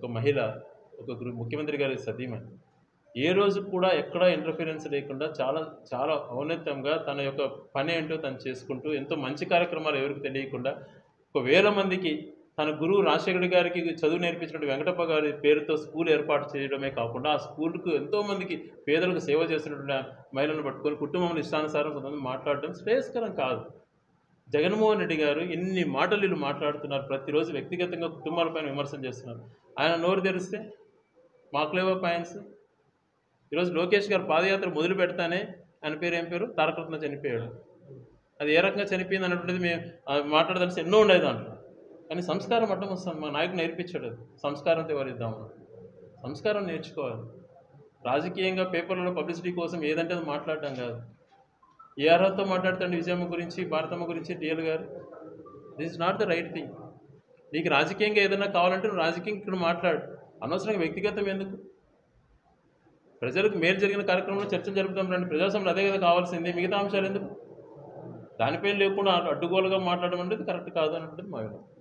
ఒక మహిళ, ముఖ్యమంత్రి గారి సతీమణి. ఏ రోజు కూడా ఎక్కడ ఇంటర్ఫిరెన్స్ లేకుండా చాలా చాలా ఔన్నత్యంగా తన యొక్క పనేంటో తను చేసుకుంటూ ఎంతో మంచి కార్యక్రమాలు ఎవరికీ తెలియకుండా ఒక వేల మందికి తన గురువు రాజశేఖర్ గారికి చదువు నేర్పించినటువంటి వెంకటప్ప గారి పేరుతో స్కూల్ ఏర్పాటు చేయడమే కాకుండా ఆ స్కూల్‌కు ఎంతోమందికి పేదలకు సేవ చేస్తున్నటువంటి మహిళలను పట్టుకొని కుటుంబం ఇష్టానుసారం కొంతమంది మాట్లాడడం శ్రేయస్కరం కాదు. జగన్మోహన్ రెడ్డి గారు ఎన్ని మాటలు వీళ్ళు మాట్లాడుతున్నారు. ప్రతిరోజు వ్యక్తిగతంగా కుటుంబాలపైన విమర్శలు చేస్తున్నారు. ఆయన నోరు తెరిస్తే మాకు లేవా పాయింట్స్? ఈరోజు లోకేష్ గారు పాదయాత్ర మొదలు పెడతానే ఆయన పేరు ఏం పేరు? తారకరత్న చనిపోయాడు. అది ఏ రకంగా చనిపోయింది అన్నటువంటిది మేము మాట్లాడదలసి ఎన్నో ఉండేది దాంట్లో. కానీ సంస్కారం అడ్డం వస్తుంది. మా నాయకుడు నేర్పించాడు అది. సంస్కారంతో వివరిద్దాము. సంస్కారం నేర్చుకోవాలి. రాజకీయంగా పేపర్లలో పబ్లిసిటీ కోసం ఏదంటే అది మాట్లాడడం కాదు. ఏ అర్హతతో మాట్లాడుతాండి విజయమ్మ గురించి, భారతమ్మ గురించి టీఎల్ గారు? This is not the right thing. నీకు రాజకీయంగా ఏదైనా కావాలంటే నువ్వు రాజకీయంగా ఇక్కడ మాట్లాడు. అనవసరంగా వ్యక్తిగతం ఎందుకు? ప్రజలకు మేలు జరిగిన కార్యక్రమంలో చర్చలు జరుపుతాం రండి. ప్రజాస్వామ్యం అదే కదా కావాల్సింది. మిగతా అంశాలు ఎందుకు? దానిపైన లేకుండా అడ్డుగోలుగా మాట్లాడడం అనేది కరెక్ట్ కాదు అన్నది మా అభిప్రాయం.